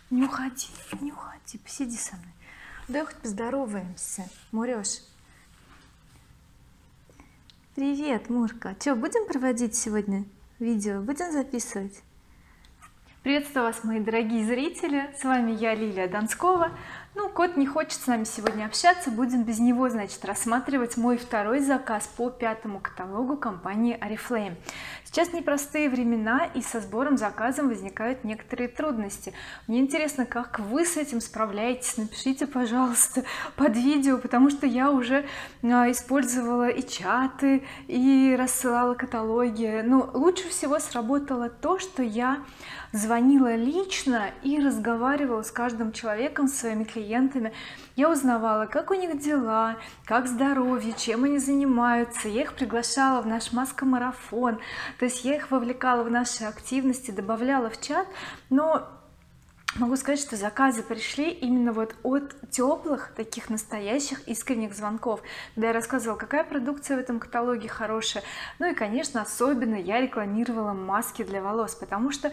Не уходи, не уходи, посиди со мной. Давай хоть поздороваемся. Мурёш. Привет, Мурка. Что, будем проводить сегодня видео? Будем записывать? Приветствую вас, мои дорогие зрители, с вами я, Лилия Донскова. Ну, кот не хочет с нами сегодня общаться, будем без него, значит, рассматривать мой второй заказ по 5-му каталогу компании oriflame. Сейчас непростые времена, и со сбором заказом возникают некоторые трудности. Мне интересно, как вы с этим справляетесь. Напишите, пожалуйста, под видео, потому что я уже использовала и чаты, и рассылала каталоги. Но лучше всего сработало то, что я звонила лично и разговаривала с каждым человеком, с своими клиентами. Я узнавала, как у них дела, как здоровье, чем они занимаются. Я их приглашала в наш маскомарафон, то есть я их вовлекала в наши активности, добавляла в чат. Но могу сказать, что заказы пришли именно вот от теплых, таких настоящих искренних звонков, когда я рассказывала, какая продукция в этом каталоге хорошая. Ну и, конечно, особенно я рекламировала маски для волос, потому что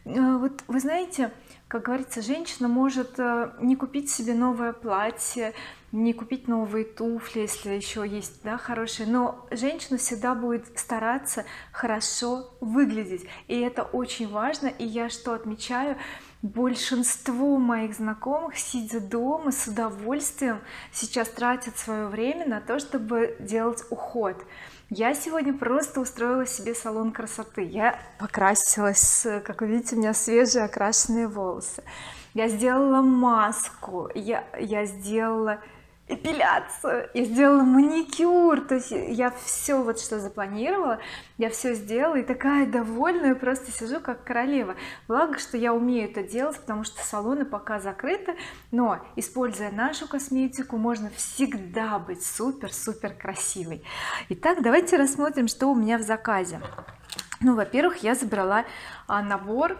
вот вы знаете, как говорится, женщина может не купить себе новое платье, не купить новые туфли, если еще есть, да, хорошие, но женщина всегда будет стараться хорошо выглядеть, и это очень важно. И я что отмечаю: большинство моих знакомых, сидя дома, с удовольствием сейчас тратят свое время на то, чтобы делать уход. Я сегодня просто устроила себе салон красоты. Я покрасилась, как вы видите, у меня свежие окрашенные волосы, я сделала маску, я сделала эпиляцию, я сделала маникюр, то есть я все вот что запланировала, я все сделала, и такая довольная, просто сижу как королева. Благо, что я умею это делать, потому что салоны пока закрыты, но используя нашу косметику, можно всегда быть супер красивой. Итак, давайте рассмотрим, что у меня в заказе. Ну, во-первых, я забрала набор,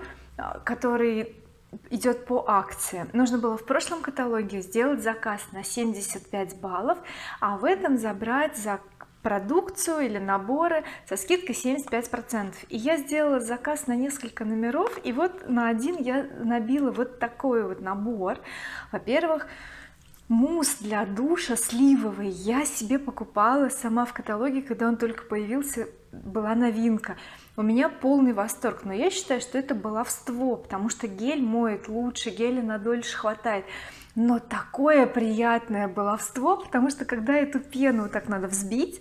который идет по акции. Нужно было в прошлом каталоге сделать заказ на 75 баллов, а в этом забрать за продукцию или наборы со скидкой 75%. И я сделала заказ на несколько номеров, и вот на один я набила вот такой вот набор. Во-первых, мусс для душа сливовый я себе покупала сама в каталоге, когда он только появился, была новинка. У меня полный восторг, но я считаю, что это баловство, потому что гель моет лучше, геля на дольше хватает, но такое приятное баловство, потому что когда эту пену так надо взбить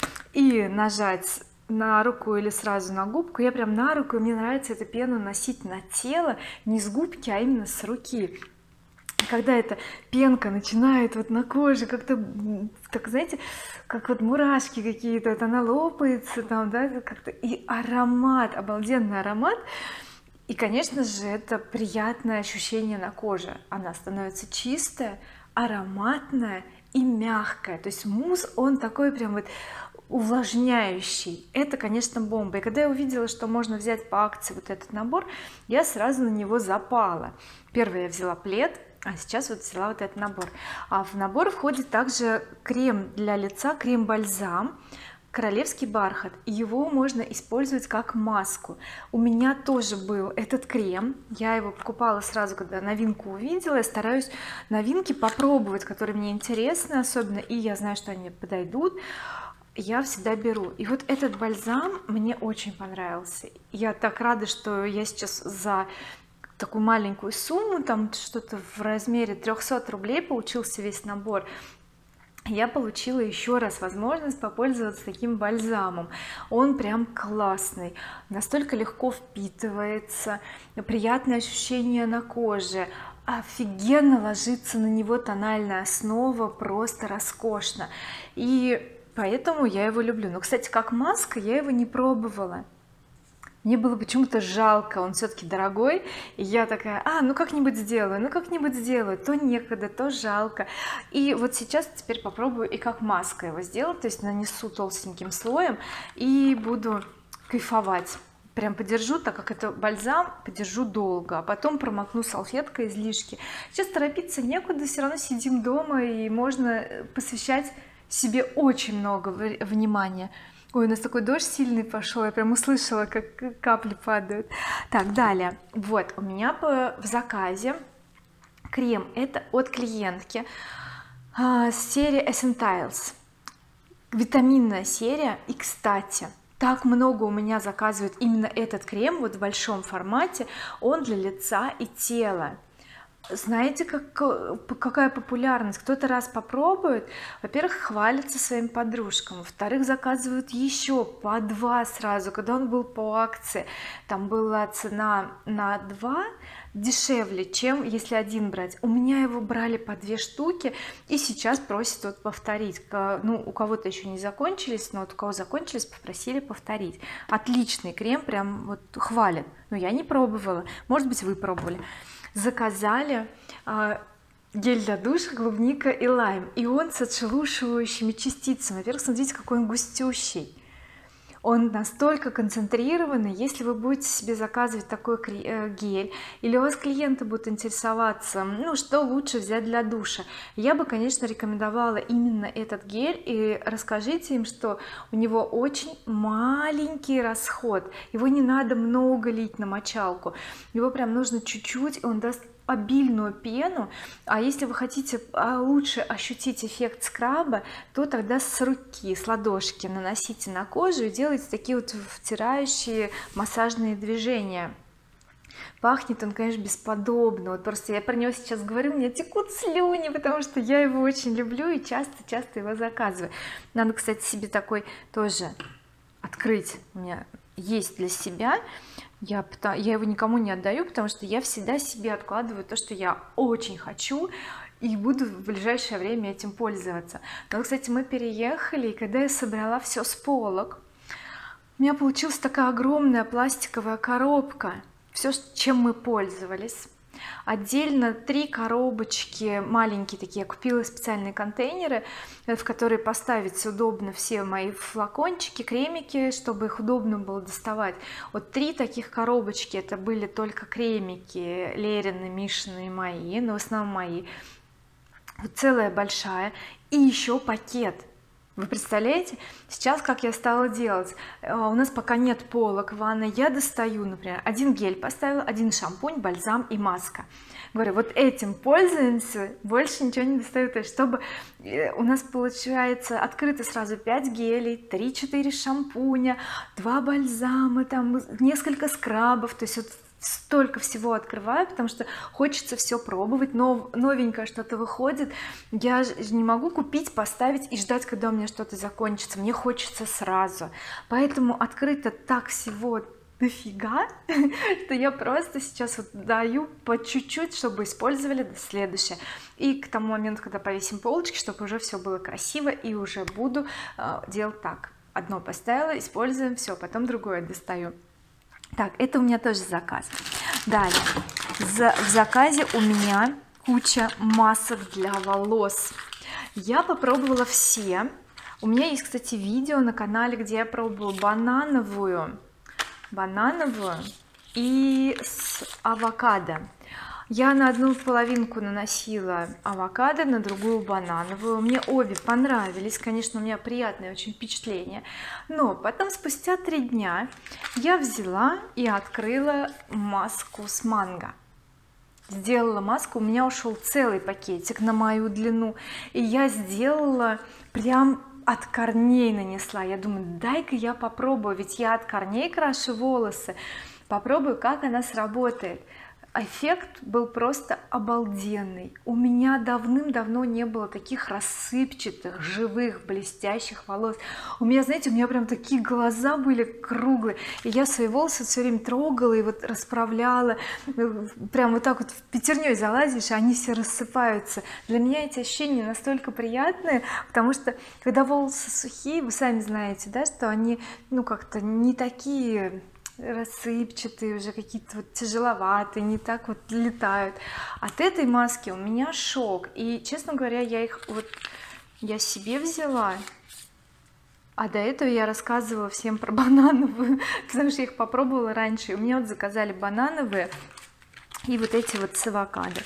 и нажать на руку или сразу на губку, я прям на руку, и мне нравится эту пену носить на тело, не с губки, а именно с руки. Когда эта пенка начинает вот на коже как-то, так знаете, как вот мурашки какие-то, вот она лопается там, да, как-то, и аромат, обалденный аромат. И, конечно же, это приятное ощущение на коже, она становится чистая, ароматная и мягкая. То есть мусс, он такой прям вот увлажняющий. Это, конечно, бомба. И когда я увидела, что можно взять по акции вот этот набор, я сразу на него запала. Первое, я взяла плед, а сейчас вот взяла вот этот набор. А в набор входит также крем для лица, крем-бальзам королевский бархат, и его можно использовать как маску. У меня тоже был этот крем, я его покупала сразу, когда новинку увидела. Я стараюсь новинки попробовать, которые мне интересны особенно, и я знаю, что они подойдут, я всегда беру. И вот этот бальзам мне очень понравился. Я так рада, что я сейчас за такую маленькую сумму, там что-то в размере 300 рублей получился весь набор, я получила еще раз возможность попользоваться таким бальзамом. Он прям классный, настолько легко впитывается, приятное ощущение на коже, офигенно ложится на него тональная основа, просто роскошно, и поэтому я его люблю. Но, кстати, как маска я его не пробовала, мне было почему-то жалко, он все-таки дорогой, и я такая: ну как-нибудь сделаю, ну как-нибудь сделаю, то некогда, то жалко. И вот сейчас теперь попробую и как маска его сделать, то есть нанесу толстеньким слоем и буду кайфовать. Прям подержу, так как это бальзам, подержу долго, а потом промокну салфеткой излишки. Сейчас торопиться некуда, все равно сидим дома, и можно посвящать себе очень много внимания. Ой, у нас такой дождь сильный пошел, я прям услышала, как капли падают. Так, далее, вот у меня в заказе крем, это от клиентки, серия Essentials, витаминная серия. И кстати, так много у меня заказывают именно этот крем вот в большом формате, он для лица и тела. Знаете, какая популярность, кто-то раз попробует, во-первых, хвалится своим подружкам, во-вторых, заказывают еще по 2 сразу. Когда он был по акции, там была цена на 2 дешевле, чем если один брать. У меня его брали по 2 штуки, и сейчас просят вот повторить. Ну, у кого-то еще не закончились, но вот у кого закончились, попросили повторить. Отличный крем, прям вот хвалят. Но я не пробовала, может быть, вы пробовали. Заказали гель для душа клубника и лайм, и он с отшелушивающими частицами. Во-первых, смотрите, какой он густющий, он настолько концентрированный. Если вы будете себе заказывать такой гель, или у вас клиенты будут интересоваться, ну, что лучше взять для душа, я бы, конечно, рекомендовала именно этот гель. И расскажите им, что у него очень маленький расход, его не надо много лить на мочалку, его прям нужно чуть-чуть, и он даст обильную пену. А если вы хотите лучше ощутить эффект скраба, то тогда с руки, с ладошки наносите на кожу и делайте такие вот втирающие массажные движения. Пахнет он, конечно, бесподобно. Вот просто я про него сейчас говорю, у меня текут слюни, потому что я его очень люблю и часто его заказываю. Надо, кстати, себе такой тоже открыть, у меня есть для себя. Я его никому не отдаю, потому что я всегда себе откладываю то, что я очень хочу, и буду в ближайшее время этим пользоваться. Но, кстати, мы переехали, и когда я собрала все с полок, у меня получилась такая огромная пластиковая коробка, все, чем мы пользовались. Отдельно 3 коробочки маленькие такие, я купила специальные контейнеры, в которые поставить удобно все мои флакончики, кремики, чтобы их удобно было доставать. Вот 3 таких коробочки, это были только кремики Лерины, Мишины и мои, но в основном мои. Вот целая большая, и еще пакет. Вы представляете, сейчас как я стала делать? У нас пока нет полок в ванной, я достаю, например, один гель поставила, один шампунь, бальзам и маска. Говорю, вот этим пользуемся, больше ничего не достаю. То есть чтобы у нас получается открыто сразу 5 гелей, 3-4 шампуня, 2 бальзама, там несколько скрабов, то есть вот столько всего открываю, потому что хочется все пробовать, но новенькое что-то выходит, я же не могу купить, поставить и ждать, когда у меня что-то закончится, мне хочется сразу. Поэтому открыто так всего дофига, что я просто сейчас вот даю по чуть-чуть, чтобы использовали до следующее, и к тому моменту, когда повесим полочки, чтобы уже все было красиво, и уже буду делать так: одно поставила, используем, все, потом другое достаю. Так, это у меня тоже заказ. Далее в заказе у меня куча масок для волос. Я попробовала все. У меня есть, кстати, видео на канале, где я пробовала банановую и с авокадо. Я на одну половинку наносила авокадо, на другую банановую. Мне обе понравились, конечно, у меня приятное очень впечатление. Но потом спустя 3 дня я взяла и открыла маску с манго, сделала маску. У меня ушел целый пакетик на мою длину, и я сделала прям от корней, нанесла. Я думаю, дай-ка я попробую, ведь я от корней крашу волосы, попробую, как она сработает. Эффект был просто обалденный. У меня давным-давно не было таких рассыпчатых, живых, блестящих волос. У меня, знаете, у меня прям такие глаза были круглые, и я свои волосы все время трогала и вот расправляла, прям вот так вот пятерней залазишь, и они все рассыпаются. Для меня эти ощущения настолько приятные, потому что когда волосы сухие, вы сами знаете, да, что они, ну, как-то не такие рассыпчатые, уже какие-то вот тяжеловатые, не так вот летают. От этой маски у меня шок, и, честно говоря, я себе взяла, а до этого я рассказывала всем про банановую, потому что я их попробовала раньше, и у меня вот заказали банановые и вот эти вот с авокадо.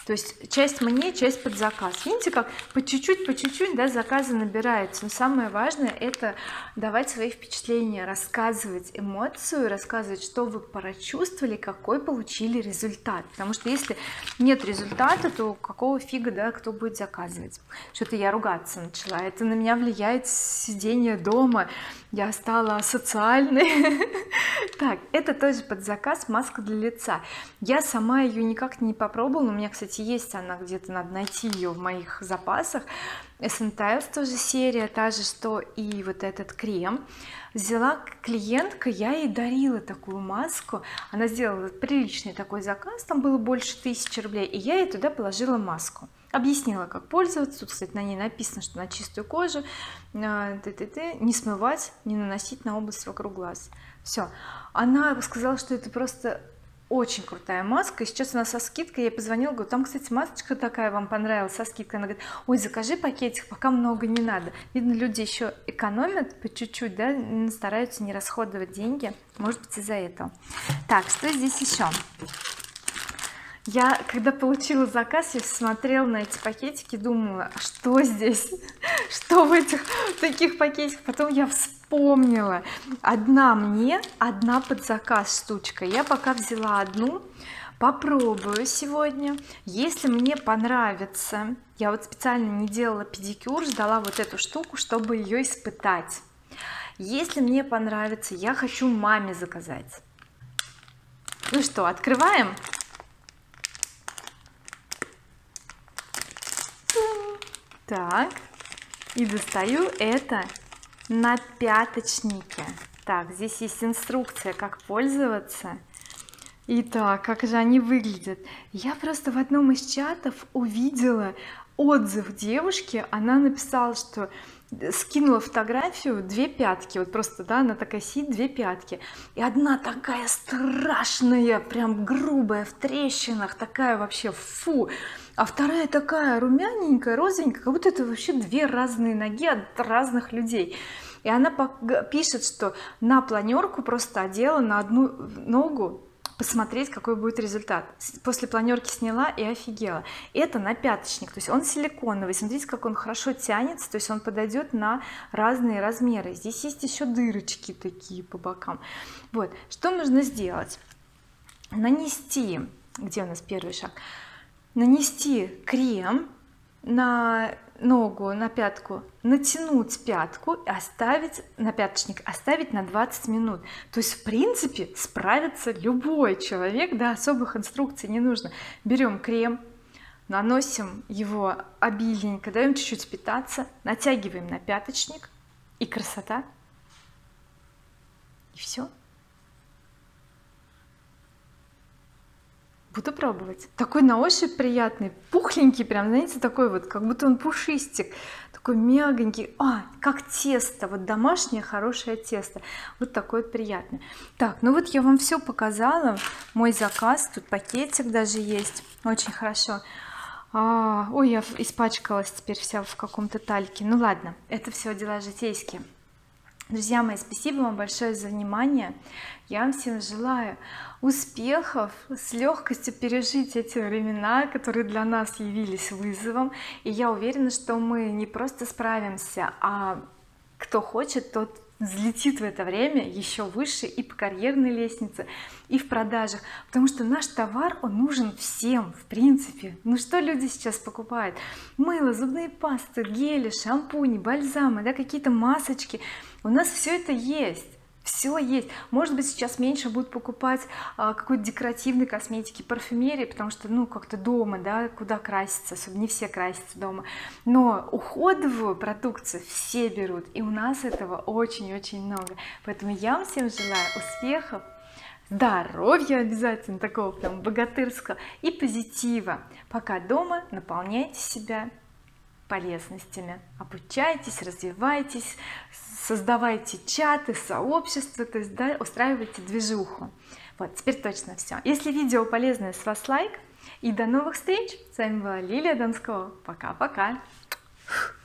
то есть часть мне, часть под заказ. Видите, как по чуть-чуть, да, заказы набираются. Но самое важное — это давать свои впечатления, рассказывать эмоцию, рассказывать, что вы прочувствовали, какой получили результат. Потому что если нет результата, то какого фига, да, кто будет заказывать? Что-то я ругаться начала, это на меня влияет сидение дома, я стала социальной. Так, это тоже под заказ, маска для лица. Я сама ее никак не попробовала, у меня, кстати, есть она где-то, надо найти ее в моих запасах. Essentials тоже серия, та же, что и вот этот крем. Взяла клиентка, я ей дарила такую маску, она сделала приличный такой заказ, там было больше 1000 рублей, и я ей туда положила маску, объяснила, как пользоваться. Тут, кстати, на ней написано, что на чистую кожу, не смывать, не наносить на область вокруг глаз. Все, она сказала, что это просто очень крутая маска, и сейчас она со скидкой. Я позвонила, говорю, там, кстати, масочка такая вам понравилась со скидкой. Она говорит, ой, закажи пакетик, пока много не надо. Видно, люди еще экономят по чуть-чуть, да, стараются не расходовать деньги, может быть, из-за этого. Так, что здесь еще? Я когда получила заказ, я смотрела на эти пакетики, думала, а что здесь, что в этих таких пакетиках. Потом я вспомнила, одна мне, одна под заказ штучка. Я пока взяла одну, попробую сегодня. Если мне понравится, я вот специально не делала педикюр, ждала вот эту штуку, чтобы ее испытать. Если мне понравится, я хочу маме заказать. Ну что, открываем? Так, и достаю это на пяточнике. Так, здесь есть инструкция, как пользоваться. Итак, как же они выглядят. Я просто в одном из чатов увидела отзыв девушки, она написала, что скинула фотографию 2 пятки, вот просто, да, она такая сидит, 2 пятки, и одна такая страшная, прям грубая, в трещинах, такая вообще фу, а вторая такая румяненькая, розовенькая, как будто это вообще 2 разные ноги от разных людей. И она пишет, что на планерку просто одела на одну ногу, посмотреть, какой будет результат. После планерки сняла и офигела. Это на пяточник, то есть он силиконовый, смотрите, как он хорошо тянется, то есть он подойдет на разные размеры. Здесь есть еще дырочки такие по бокам. Вот, что нужно сделать? Нанести, где у нас первый шаг? Нанести крем на ногу, на пятку, натянуть пятку и оставить на пяточник, оставить на 20 минут. То есть в принципе справится любой человек, да, особых инструкций не нужно. Берем крем, наносим его обильненько, даем чуть-чуть впитаться, натягиваем на пяточник, и красота, и все. Буду пробовать. Такой на ощупь приятный, пухленький, прям, знаете, такой вот, как будто он пушистик, такой мягонький, как тесто, вот домашнее хорошее тесто, вот такой вот приятный. Так, ну вот я вам все показала, мой заказ, тут пакетик даже есть, очень хорошо. Ой, я испачкалась теперь вся в каком-то тальке. Ну ладно, это все дела житейские. Друзья мои, спасибо вам большое за внимание. Я вам всем желаю успехов, с легкостью пережить эти времена, которые для нас явились вызовом, и я уверена, что мы не просто справимся, а кто хочет, тот взлетит в это время еще выше и по карьерной лестнице, и в продажах, потому что наш товар, он нужен всем в принципе. Ну что люди сейчас покупают? Мыло, зубные пасты, гели, шампуни, бальзамы, да, какие-то масочки. У нас все это есть, все есть. Может быть, сейчас меньше будут покупать какой-то декоративной косметики, парфюмерии, потому что, ну, как-то дома, да, куда краситься, особенно не все красятся дома, но уходовую продукцию все берут, и у нас этого очень-очень много. Поэтому я вам всем желаю успехов, здоровья обязательно, такого прям богатырского, и позитива. Пока дома, наполняйте себя полезностями, обучайтесь, развивайтесь, создавайте чаты, сообщества, то есть, да, устраивайте движуху. Вот, теперь точно все. Если видео полезное, с вас лайк, и до новых встреч. С вами была Лилия Донскова. Пока-пока.